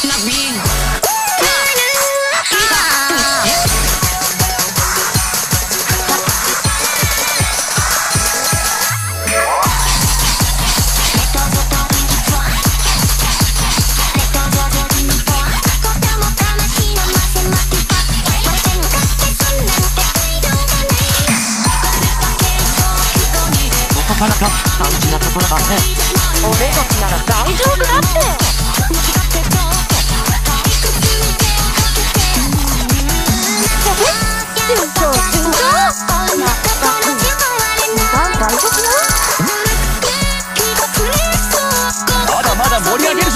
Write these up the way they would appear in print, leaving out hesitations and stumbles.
なかなか大事なところだね。 俺たちなら大丈夫だって。順調順調。まったく2番大丈夫よ。 まだまだ盛り上げるぞ。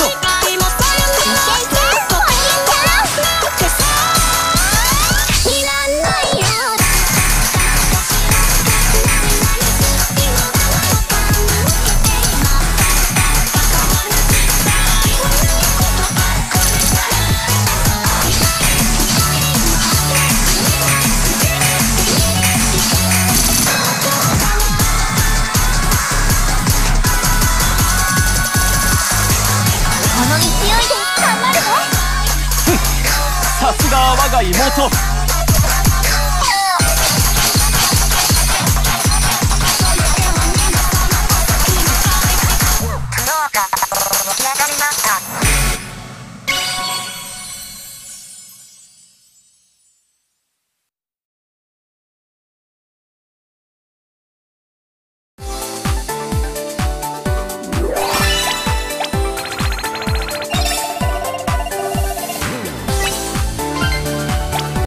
さすがは我が妹。